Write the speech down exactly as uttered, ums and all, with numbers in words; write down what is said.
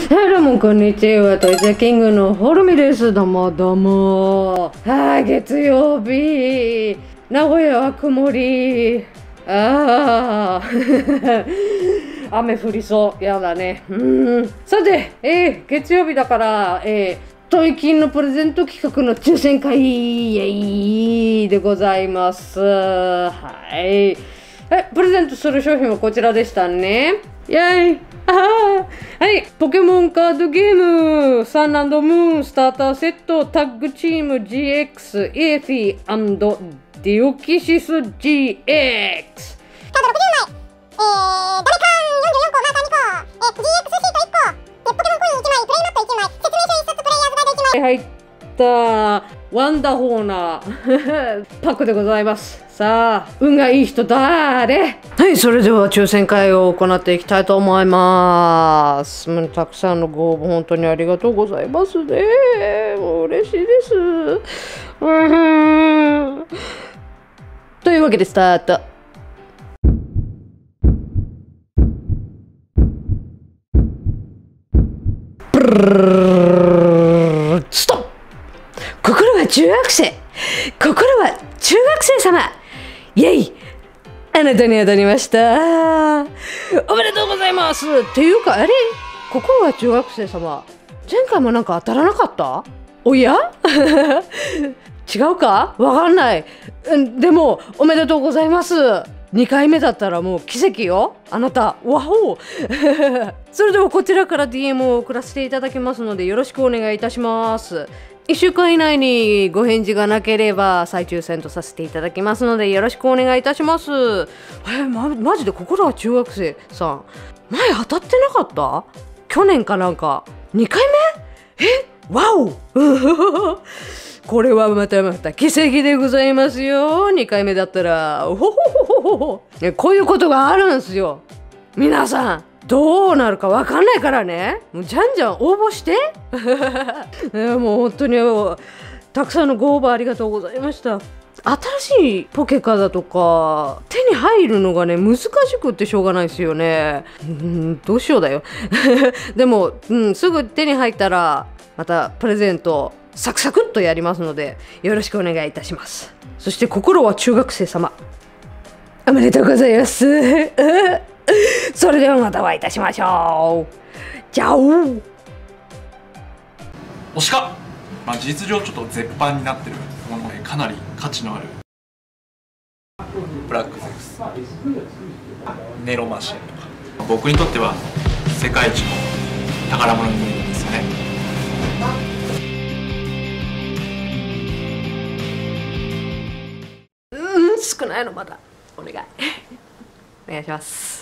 どうもこんにちは、トイチャキングのホルミです。どうもどうも。はい、月曜日、名古屋は曇り。ああ雨降りそう、やだね。うん。さて、えー、月曜日だから、えー、トイキンのプレゼント企画の抽選会イエイでございます。はい。え、プレゼントする商品はこちらでしたね。イェイ。あはい、ポケモンカードゲームサン&ムーンスターターセットタッグチーム ジーエックス エーフィー&ディオキシス ジーエックスカードろくじゅうまい、えー、ダメカンよんじゅうよんこ、マーカーにこ、えー、ジーエックス シートいっこ、でポケモンコインいちまい、プレイマットいちまい、説明書いっさつ、プレイヤーズガイドいちまい入ったワンダホーなパックでございます。さあ、運がいい人誰？はい、それでは抽選会を行っていきたいと思います。もうたくさんのご応募本当にありがとうございますね。もう嬉しいです。うんというわけでスタート。ブルーストップ。心は中学生。心は中学生様。イェイ、あなたに当たりました。おめでとうございます。っていうか、あれ、心は中学生様、前回もなんか当たらなかった？おや違うかわかんない。でもおめでとうございます。にかいめだったらもう奇跡よ、あなた。わおそれではこちらから ディーエム を送らせていただきますのでよろしくお願いいたします。いっしゅうかん以内にご返事がなければ再抽選とさせていただきますのでよろしくお願いいたします。えま、マジで心は中学生さん、前当たってなかった？去年かなんかにかいめ？えわおこれはまたまた奇跡でございますよ。にかいめだったらおほほほほほこういうことがあるんですよ。皆さんどうなるかわかんないからね、もうじゃんじゃん応募してもう本当にたくさんのご応募ありがとうございました。新しいポケカだとか手に入るのがね難しくってしょうがないですよね。うんどうしようだよでも、うん、すぐ手に入ったらまたプレゼントサクサクっとやりますのでよろしくお願いいたします。そして心は中学生様、おめでとうございますそれではまたお会いいたしましょう。じゃあ推しか、まあ、事実上ちょっと絶版になってるものでかなり価値のあるブラックゼウス、ネロマシンとか僕にとっては世界一の宝物になるんですよね。 うん少ないのまだお願いお願いします。